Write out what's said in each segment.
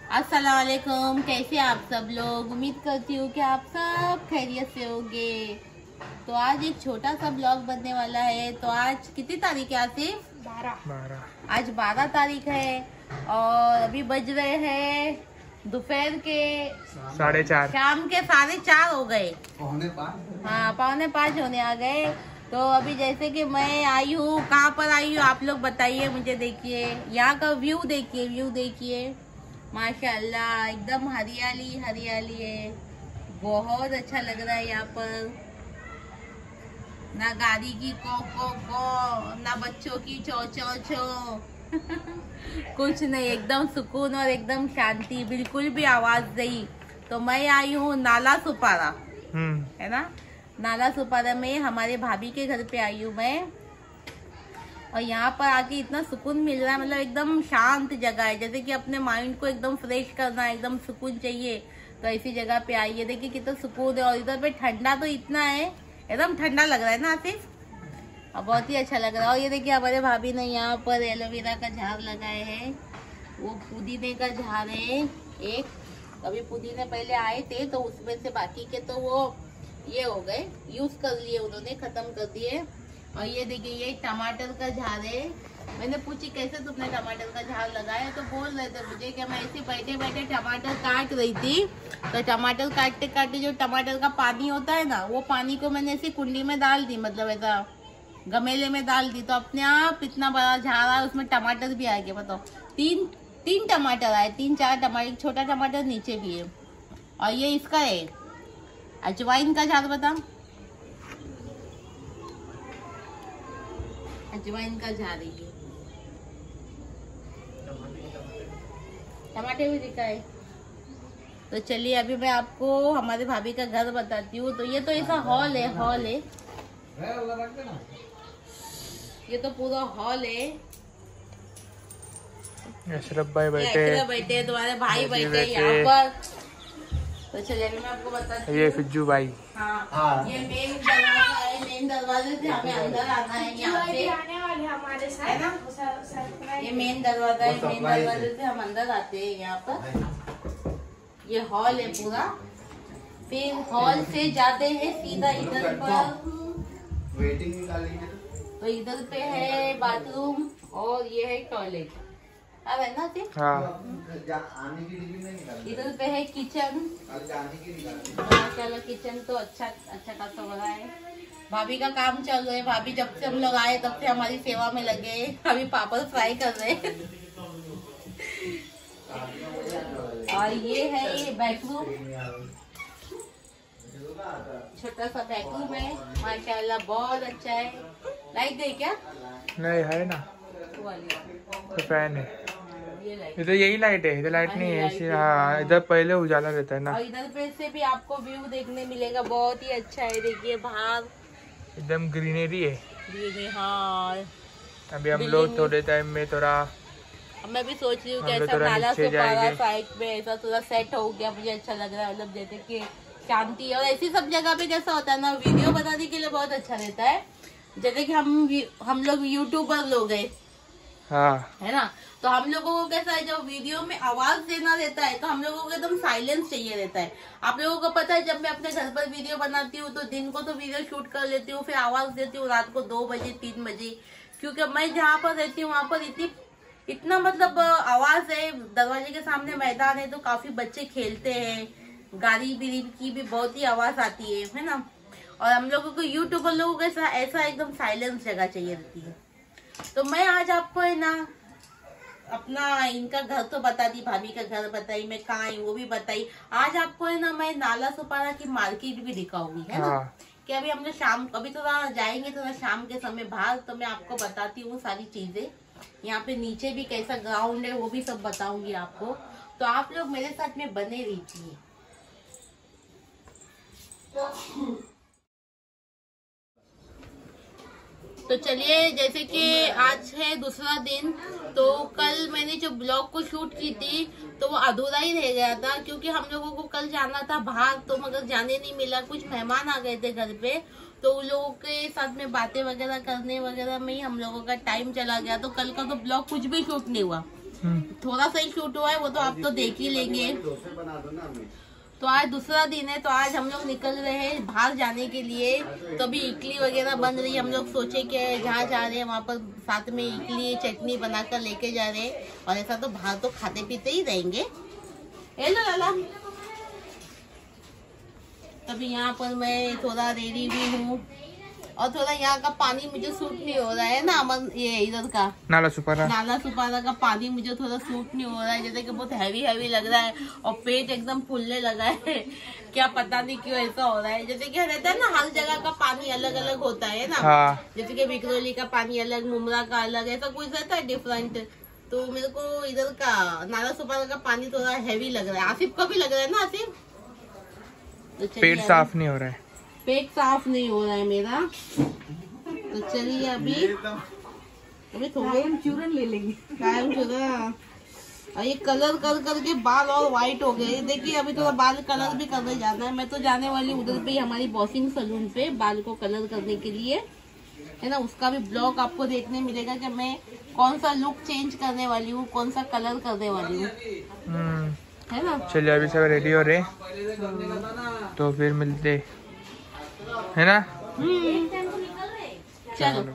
अस्सलाम वालेकुम, कैसे आप सब लोग। उम्मीद करती हूँ कि आप सब खैरियत से होंगे। तो आज एक छोटा सा ब्लॉग बनने वाला है। तो आज कितनी तारीख है आसिफ? 12। आज 12 तारीख है और अभी बज रहे हैं दोपहर के 4:30, शाम के 4:30 हो गए। 4:45। हाँ, 4:45 होने आ गए। तो अभी जैसे कि मैं आई हूँ, कहाँ पर आई हूँ आप लोग बताइए मुझे। देखिए यहाँ का व्यू देखिए माशाल्लाह, एकदम हरियाली हरियाली है। बहुत अच्छा लग रहा है यहाँ पर। ना गाड़ी की को ना बच्चों की चो चो चो कुछ नहीं, एकदम सुकून और एकदम शांति, बिल्कुल भी आवाज नहीं। तो मैं आई हूँ नाला सुपारा, है ना, नाला सुपारा में हमारे भाभी के घर पे आई हूँ मैं। और यहाँ पर आके इतना सुकून मिल रहा है, मतलब एकदम शांत जगह है। जैसे कि अपने माइंड को एकदम फ्रेश करना है, एकदम सुकून चाहिए तो ऐसी जगह पे आइए। देखिए कितना सुकून है। और इधर पे ठंडा तो इतना है, एकदम ठंडा लग रहा है ना आसिफ, और बहुत ही अच्छा लग रहा है। और ये देखिए हमारे भाभी ने यहाँ पर एलोवेरा का झाड़ लगाए है, वो पुदीने का झाड़ है एक। कभी पुदीने पहले आए थे तो उसमें से बाकी के तो वो ये हो गए, यूज कर लिए उन्होंने, खत्म कर दिए। और ये देखिए ये टमाटर का झाड़ है। मैंने पूछी कैसे तुमने टमाटर का झाड़ लगाया, तो बोल रहे थे मुझे कि मैं ऐसे बैठे बैठे टमाटर काट रही थी। तो टमाटर काटते काटते जो टमाटर का पानी होता है ना, वो पानी को मैंने ऐसे कुंडी में डाल दी, मतलब ऐसा गमेले में डाल दी। तो अपने आप इतना बड़ा झाड़ आया, उसमें टमाटर भी आ गए। बताओ, तीन टमाटर आए, 3-4 टमाटर, छोटा टमाटर नीचे भी है। और ये इसका है अजवाइन का झाड़, बता, अजवाइन का झाड़ है। टमाटर भी दिखा है। तो चलिए अभी मैं आपको हमारे भाभी का घर बताती हूँ। तो ये तो ऐसा हॉल है, ये तो पूरा हॉल है। अशरफ भाई बैठे, बैठे तुम्हारे भाई बैठे यहाँ पर। तो चलिए अभी मैं आपको बताती हूँ। ये फिज्जू भाई। हाँ, ये मेन दरवाजा है, मेन दरवाजे से हमें अंदर आना है यहाँ पे, हमारे साथ, है ना। ये मेन दरवाजा है, मेन दरवाजे से हम अंदर आते हैं यहाँ पर। ये हॉल है पूरा। फिर हॉल से जाते हैं सीधा इधर पर, वेटिंग निकालेंगे तो इधर पे है बाथरूम और ये है टॉयलेट, अब है ना सिर्फ। हाँ, आने की डिग्री नहीं निकालनी, इधर पे है किचन। जाने की निकालनी। माशाल्लाह किचन तो अच्छा खासा बड़ा है। भाभी का काम चल रहा है। भाभी जब से हम लोग आए तब से हमारी सेवा में लगे। अभी पापड़ फ्राई कर रहे हैं। और ये है ये बेडरूम, छोटा सा बेडरूम है, माशाल्लाह बहुत अच्छा है। लाइट गई क्या? नहीं है ना, वो वाली तो फैन है। ये लाइट, इधर यही लाइट है, इधर लाइट नहीं है। हाँ, इधर पहले उजाला रहता है ना। और इधर पे से भी आपको व्यू देखने मिलेगा, बहुत ही अच्छा है। देखिए बाहर एकदम ग्रीनरी है। ये, हाँ। अभी हम लोग थोड़े टाइम में थोड़ा, मैं भी सोच रही हूँ कि हम लोग ऐसा थोड़ा नाला नीचे सुपारा जाएंगे। साइड पे ऐसा थोड़ा सेट हो गया, मुझे अच्छा लग रहा है। मतलब जैसे कि शांति है। और ऐसी सब जगह पे कैसा होता है ना, वीडियो बनाने के लिए बहुत अच्छा रहता है। जैसे कि हम लोग यूट्यूबर लोग हैं, हाँ, है ना, तो हम लोगों को कैसा है, जब वीडियो में आवाज देना रहता है तो हम लोगों को एकदम साइलेंस चाहिए रहता है। आप लोगों को पता है, जब मैं अपने घर पर वीडियो बनाती हूँ तो दिन को तो वीडियो शूट कर लेती हूँ, फिर आवाज देती हूँ रात को 2 बजे 3 बजे, क्योंकि मैं जहाँ पर रहती हूँ वहाँ पर इतना मतलब आवाज है। दरवाजे के सामने मैदान है तो काफी बच्चे खेलते हैं, गाड़ी की भी बहुत ही आवाज आती है ना। और हम लोगों को यूट्यूबर लोगों को ऐसा एकदम साइलेंस जगह चाहिए रहती है। तो मैं आज आपको है ना अपना इनका घर तो बता दी, भाभी का घर बताई, मैं कहाँ आई वो भी बताई। आज आपको है ना मैं नाला सुपारा की मार्केट भी दिखाऊंगी, है ना। कि अभी हम लोग शाम, अभी थोड़ा जाएंगे थोड़ा शाम के समय बाहर, तो मैं आपको बताती हूँ सारी चीजें। यहाँ पे नीचे भी कैसा ग्राउंड है वो भी सब बताऊंगी आपको। तो आप लोग मेरे साथ में बने रहिए। तो चलिए, जैसे कि आज है दूसरा दिन, तो कल मैंने जो ब्लॉग को शूट की थी तो वो अधूरा ही रह गया था, क्योंकि हम लोगों को कल जाना था बाहर, तो मगर जाने नहीं मिला। कुछ मेहमान आ गए थे घर पे, तो उन लोगों के साथ में बातें वगैरह करने वगैरह में ही हम लोगों का टाइम चला गया। तो कल का तो ब्लॉग कुछ भी शूट नहीं हुआ। थोड़ा सा ही शूट हुआ है, वो तो आप तो देख ही लेंगे। डोसे बना दो ना हमें। तो आज दूसरा दिन है, तो आज हम लोग निकल रहे हैं बाहर जाने के लिए। तो अभी इडली वगैरह बन रही है, हम लोग सोचे कि जहाँ जा रहे हैं वहाँ पर साथ में इडली चटनी बनाकर लेके जा रहे हैं। और ऐसा तो बाहर तो खाते पीते ही रहेंगे। हेलो लाला। तभी यहाँ पर मैं थोड़ा रेडी भी हूँ, और थोड़ा यहाँ का पानी मुझे सूट नहीं हो रहा है ना, अमन ये इधर का नाला सुपारा का पानी मुझे थोड़ा सूट नहीं हो रहा है, जैसे कि बहुत हैवी लग रहा है और पेट एकदम फूलने लगा है। क्या पता नहीं क्यों ऐसा हो रहा है, जैसे कि रहता है ना हर जगह का पानी अलग अलग होता है ना। हाँ। जैसे कि विक्रोली का पानी अलग, मुमरा का अलग, ऐसा कुछ रहता है डिफरेंट। तो मेरे को इधर का नाला सुपारा का पानी थोड़ा हैवी लग रहा है। आसिफ को भी लग रहा है ना आसिफ? तो पेट साफ नहीं हो रहा है, पेट साफ नहीं हो रहा है मेरा। तो चलिए अभी थोड़ा चूरन ले लेंगे, कायम चूरन। और ये कलर कर करके बाल और व्हाइट हो गए। देखिए अभी थोड़ा बाल कलर भी करने जाना है। मैं तो जाने वाली उधर पे हमारी बॉसिंग सलून पे बाल को कलर करने के लिए, है ना। उसका भी ब्लॉग आपको देखने मिलेगा कि मैं कौन सा लुक चेंज करने वाली हूँ, कौन सा कलर करने वाली हूँ, है ना। चलिए अभी सब रेडी हो रहे, तो फिर मिलते है ना। चलो।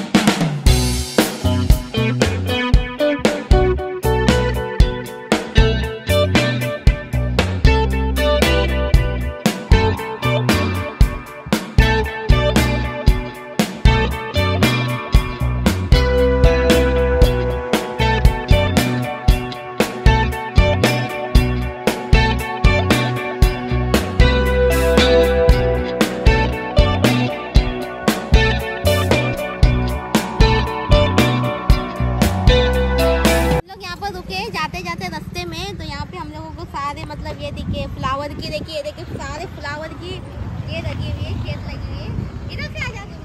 मतलब ये देखिए फ्लावर की, देखिए सारे फ्लावर की ये लगी हुई है, खेत लगी हुई है। इधर से आ जाते,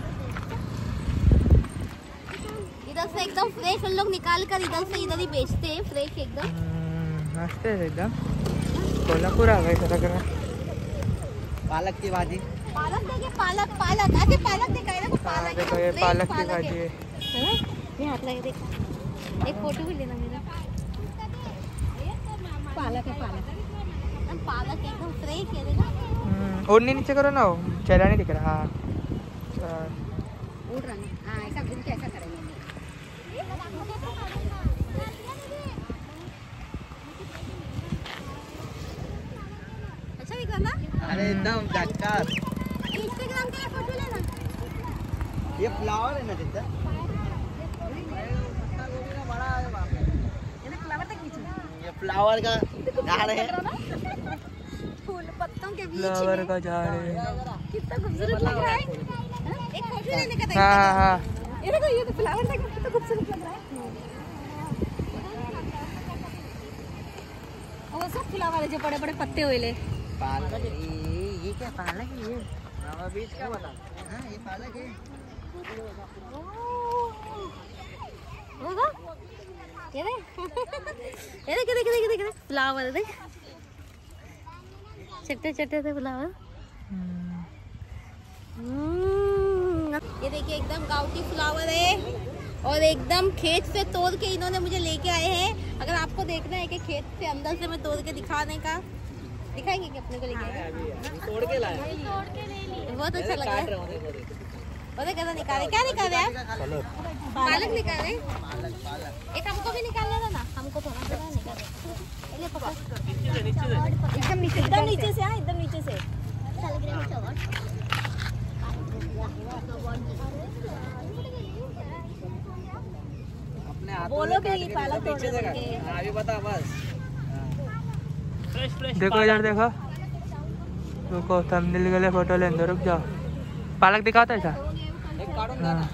इधर से एकदम फ्रेश हम लोग निकाल कर इधर से इधर ही बेचते हैं, फ्रेश एकदम। मस्त है एकदम, कोल्हापुर आ गए लग रहा। पालक की भाजी, पालक देखिए, पालक आके पालक दिखाई ना, पालक देखो ये पालक की भाजी है। ये हाथ लगे, देखो एक फोटो भी लेना मेरा। पालक है, पालक एकदम फ्रेश है, देखो। और नीचे करो ना, चेहरा नहीं दिख रहा। हाँ उड़ रहा है, हाँ ऐसा घूम के ऐसा करेंगे। अच्छा दिख रहा ना? अरे एकदम झक्कास। इंस्टाग्राम के लिए फोटो लेना। ये फ्लावर है ना जितना ये फ्लावर का झाड़ है, फूल पत्तों के बीच फ्लावर का झाड़ है। कितना खूबसूरत लग रहा है। एक फोटो लेने का था। हाँ ये देखो, ये तो फ्लावर देखो कितना खूबसूरत लग रहा है। वो सब फ्लावर है जो बड़े बड़े पत्ते हुए। पालक ये क्या पालक है? ये बीज का बता। हाँ ये पालक है। ये देख फ्लावर, देख छोटे थे फ्लावर। ये देखिए एकदम गाँव की फ्लावर है, और एकदम खेत से तोड़ के इन्होंने मुझे लेके आए हैं। अगर आपको देखना है कि खेत से अंदर से मैं तोड़ के दिखाने का, दिखाएंगे कि अपने को लेके तोड़ के लाया, बहुत अच्छा लग रहा है। और कैसा निकाले, क्या निकाले आप? पालक निकाले। एक हमको भी निकालना था ना, हमको थोड़ा थोड़ा निकाले। एकदम नीचे से, हाँ एकदम नीचे से। बोलो भी पालक तोड़ने के। अभी बता बस। देखो इधर देखो, रुको थंबनेल के लिए फोटो लेने दो, रुक जाओ। पालक दिखाता है ऐसा। हाँ।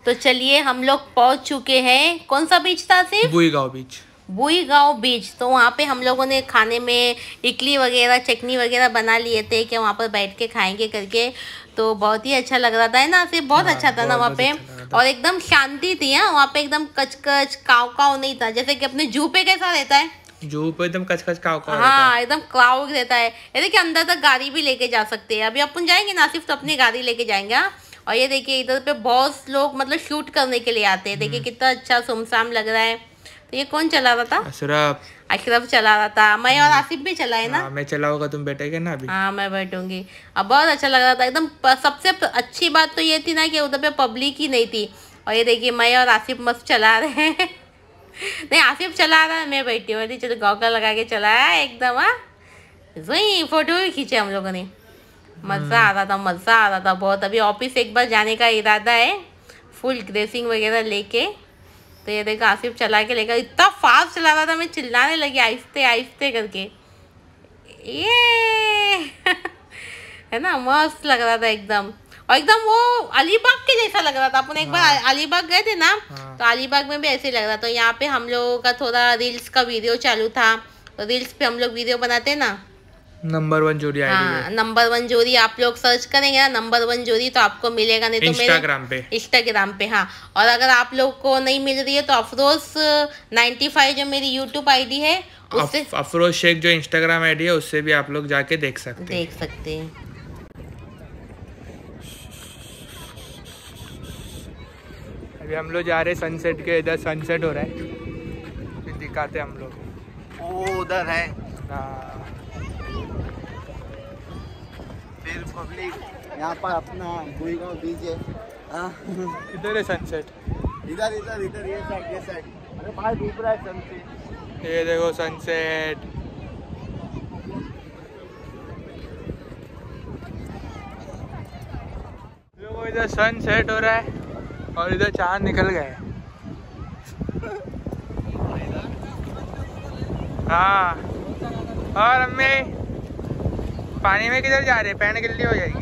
तो चलिए हम लोग पहुंच चुके हैं। कौन सा बीच था सिर्फ? बुईगांव बीच। बुईगांव बीच। तो वहाँ पे हम लोगों ने खाने में इडली वगैरह चटनी वगैरह बना लिए थे कि वहाँ पर बैठ के खाएंगे करके। तो बहुत ही अच्छा लग रहा था, है ना सिर्फ? बहुत अच्छा था ना वहाँ पे। और एकदम शांति थी। हाँ, वहाँ पे एकदम कचकच काव काव नहीं था, जैसे कि अपने जू पे कैसा रहता है। जू पे एकदम कचकच काव काव। हाँ, एकदम क्राउड रहता है। ये देखिए अंदर तक गाड़ी भी लेके जा सकते हैं। अभी अपन जाएंगे ना सिर्फ, तो अपनी गाड़ी लेके जाएंगे। और ये देखिए इधर पे बहुत लोग मतलब शूट करने के लिए आते हैं। देखिए कितना अच्छा सुमसाम लग रहा है। तो ये कौन चला रहा था? अशरफ चला रहा था। मैं और आसिफ भी चला है ना। मैं चलाऊंगा, तुम बैठेगे ना अभी? हाँ मैं बैठूंगी। अब बहुत अच्छा लग रहा था एकदम। सबसे अच्छी बात तो ये थी ना कि उधर पे पब्लिक ही नहीं थी। और ये देखिए मैं और आसिफ मस्त चला रहे हैं। नहीं, आसिफ चला रहा है, मैं बैठी हुई। चलो गॉगल लगा के चलाया एकदम। हाँ, वही फोटो भी खींचे हम लोगों ने। मज़ा आ रहा था, मज़ा आ रहा था बहुत। अभी ऑफिस एक बार जाने का इरादा है, फुल ड्रेसिंग वगैरह लेके। तो ये देखो आसिफ चला के लेकर, इतना फास्ट चला रहा था, मैं चिल्लाने लगी आहिस्ते आहिस्ते करके। ये है ना, मस्त लग रहा था एकदम। और एकदम वो अलीबाग के जैसा लग रहा था। अपन एक बार अलीबाग गए थे ना, तो अलीबाग में भी ऐसे लग रहा था। तो यहाँ पे हम लोगों का थोड़ा रील्स का वीडियो चालू था। तो रील्स पे हम लोग वीडियो बनाते हैं ना। नंबर 1 जोड़ी आईडी। हाँ, नंबर 1 जोड़ी आप लोग सर्च करेंगे ना, नंबर 1 जोड़ी, तो आपको मिलेगा। नहीं तो इंस्टाग्राम पे। हाँ, और अगर आप लोग को नहीं मिल रही है तो अफरोज 95 जो मेरी यूट्यूब आईडी है, उससे अफरोज शेख जो इंस्टाग्राम आईडी है, उससे भी आप लोग जाके देख सकते हैं। अभी हम लोग जा रहे हैं सनसेट के। इधर सनसेट हो रहा है, दिखाते हम लोग। वो उधर है। फिर पब्लिक यहाँ पर अपना बुईगांव बीच है। इधर है सनसेट। इधर ये साइड। अरे भाई डूब रहा है सनसेट। ये देखो सनसेट। देखो इधर सनसेट हो रहा है और इधर चांद निकल गए। हाँ, और अम्मी पानी में किधर जा रहे हैं? पैंट गिल्ली हो जाएगी।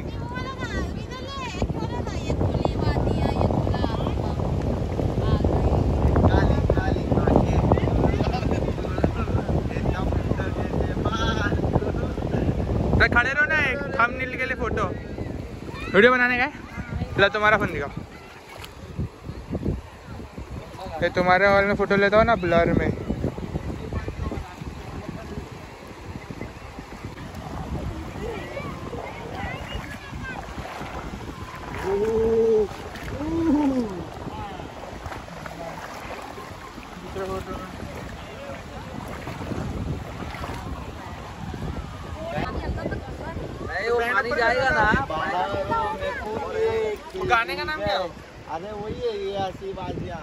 तो खड़े रहो ना, एक थंबनेल के लिए फोटो वीडियो बनाने का है। ला तुम्हारा फोन दिखाओ। ये तुम्हारे हॉल में फोटो लेता हो ना, ब्लर में। पानी जाएगा ना। गाने का नाम क्या है? अरे वही है, ये ऐसी बाजिया।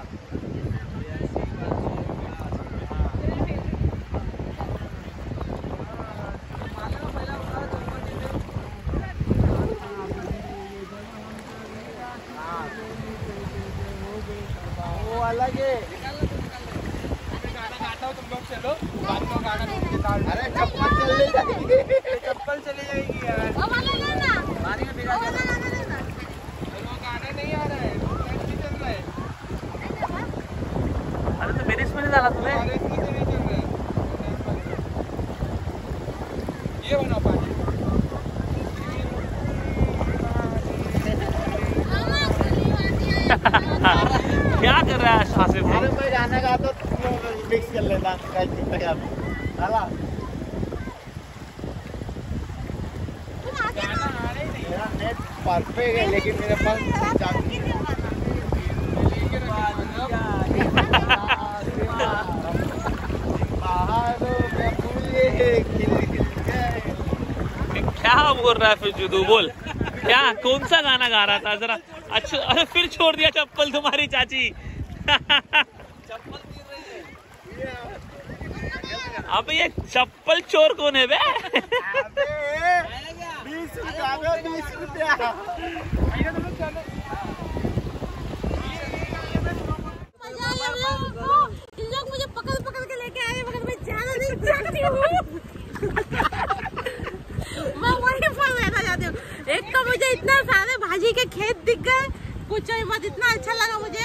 वो अलग है। चलो, अरे चप्पल चली जाएगी। चप्पल चली जाएगी यार। पानी में भिगा के गाना नहीं आ रहा है, चल रहा है। अरे तो मेरे इसमें नहीं डाला तूने। ये बना पानी। क्या कर रहा है आसिफ? अरे मैं गाना गा तो मिक्स कर लेता मेरा नेट परफेक्ट है, लेकिन मेरे पास क्या बोल रहा है फिर जुदू? बोल क्या, कौन सा गाना गा रहा था जरा? अच्छा, अरे फिर छोड़ दिया चप्पल तुम्हारी चाची। अब ये चप्पल चोर कौन है बे? 20 रुपया। लोग मुझे पकड़ के लेके आए, मगर मैं जाना नहीं चाहती हूँ। मैं वहीं पर रहना चाहती हूँ। एक तो मुझे इतना सारे भाजी के खेत दिख गए, कुछ मत, इतना अच्छा लगा मुझे।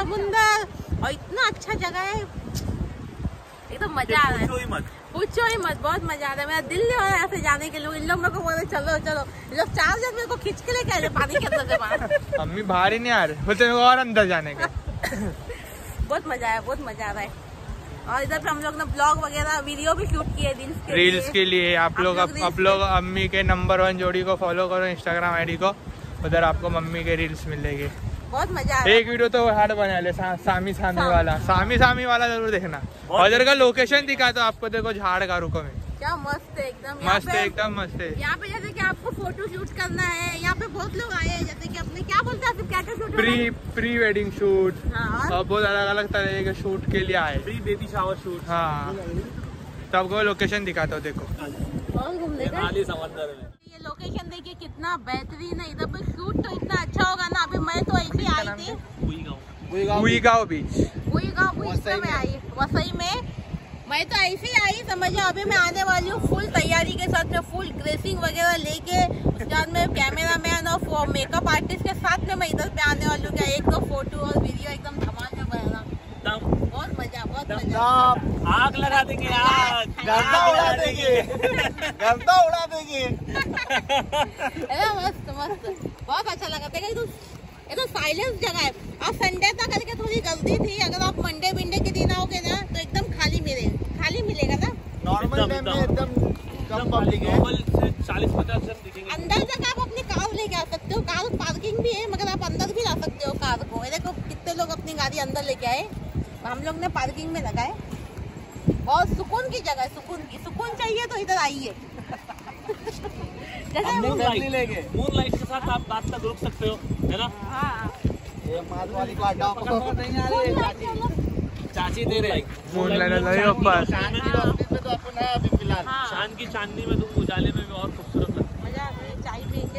समुंदर और इतना अच्छा जगह है, एकदम मजा आ रहा है। पूछो ही मत, बहुत मजा आ रहा है। मेरा दिल नहीं हो रहा है ऐसे जाने के लिए। इन लोग मेरे को बोले चलो चलो, जब 4 जन मेरे को खींच के लेके आए पानी के अंदर से बाहर। मम्मी बाहर ही नहीं आ रहे, बोलते मेरे को और अंदर जाने का। बहुत मजा आया, बहुत मजा आ रहा है। और इधर पे हम लोग ने ब्लॉग वगैरह वीडियो भी शूट किए रील्स के लिए। आप लोग अम्मी के नंबर 1 जोड़ी को फॉलो करो इंस्टाग्राम आईडी को, उधर आपको मम्मी के रील्स मिलेंगे। बहुत मजा आया। एक वीडियो तो हार्ड बना ले, सामी वाला जरूर देखना। और इधर का लोकेशन दिखा तो आपको, देखो झाड़ का रुको में क्या मस्त है, एकदम मस्त है, एकदम मस्त है। यहाँ पे जैसे कि आपको फोटो शूट करना है, यहाँ पे बहुत लोग आए हैं, जैसे कि अपने क्या बोलते हैं, क्या शूट, प्री वेडिंग शूट, हाँ, और बहुत अलग अलग तरह के शूट के लिए आए, प्री बेबी शावर शूट। हाँ, तो आपको लोकेशन दिखाता हूँ, देखो और घूमने का समंदर में ये लोकेशन देखिए कितना बेहतरीन है। इधर पे शूट तो इतना अच्छा होगा ना। अभी मैं तो ऐसी आई थी गुईगांव बीच में आई, वसई में। मैं तो ऐसे ही आई, समझो। अभी मैं आने वाली हूँ फुल तैयारी के साथ में, फुल ड्रेसिंग वगैरह लेके। उसके बाद में कैमरा मैन और मेकअप आर्टिस्ट के साथ में मैं इधर पे आने वाली हूँ। क्या एक तो फोटो और वीडियो एकदम धमाल में बनाना। बहुत मजा, बहुत मजा। आग लगा देंगे, आग गर्दा उड़ा देंगे, गर्दा उड़ा देंगे। मस्त मस्त, बहुत अच्छा लगा। देखा ये तो साइलेंस जगह है। अब संडे तक करके थोड़ी गलती थी। अगर आप मंडे विंडे के दिन आओगे ना तो एकदम खाली मिलेगा ना। नॉर्मल टाइम में एकदम कम पब्लिक है। 40-50 जन दिखेंगे। अंदर तक आप अपनी कार लेके आ सकते हो। कार पार्किंग भी है, मगर आप अंदर भी ला सकते हो कार को। देखो कितने लोग अपनी गाड़ी अंदर लेके आए, हम लोग ने पार्किंग में लगाए। बहुत सुकून की जगह है, सुकून चाहिए तो इधर आइए। मूनलाइट के साथ आप रात तक रुक सकते हो, है ना। हाँ, चाची दे रहे तो अपन है अभी फिलहाल। शान की चांदनी में तुम उजाले में भी और खूबसूरत लगता है। मजा आ रहा है। चाय पियेंगे